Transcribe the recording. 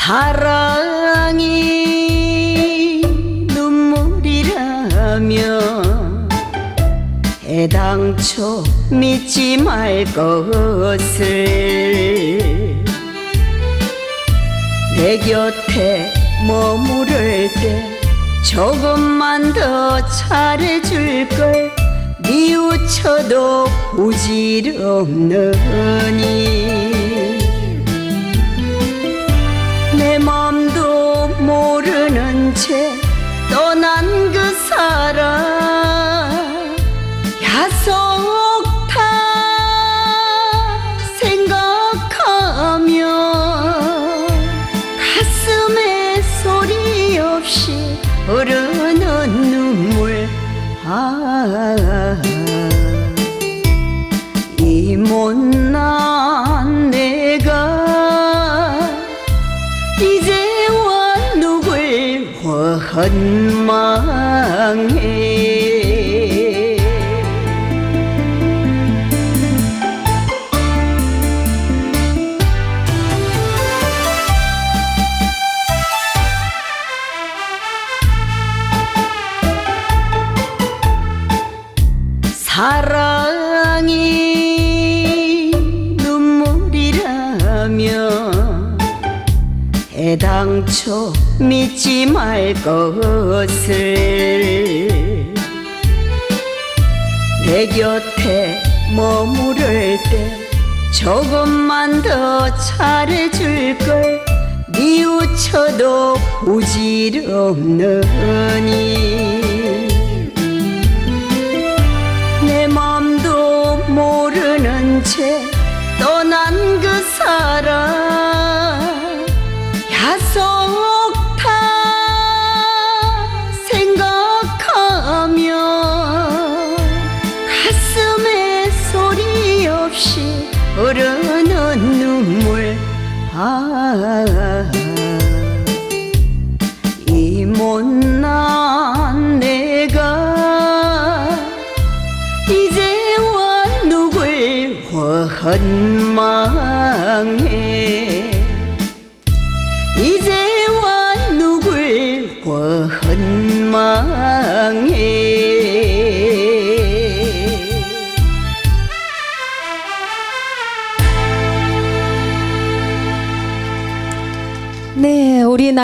사랑이 눈물이라면 애당초 믿지 말 것을. 내 곁에 머무를 때 조금만 더 잘해줄걸. 뉘우쳐도 부질없느니 내 맘도 모르는 채 떠난 그 사람 야속다 생각하며 가슴에 소리 없이 흐르는 눈물. 이 못난 내가 이제와 누굴 원망해. 사랑이 눈물이라면 애당초 믿지 말 것을. 내 곁에 머무를 때 조금만 더 잘해줄걸. 뉘우쳐도 부질없느니 내 맘도 모르는 채 떠난 그 사람 야속다 생각하며 가슴에 소리 없이 흐르는 눈물. 이 못난 내가 이제와 누굴 원망해. 이제와 누굴 원망해. 네, 우리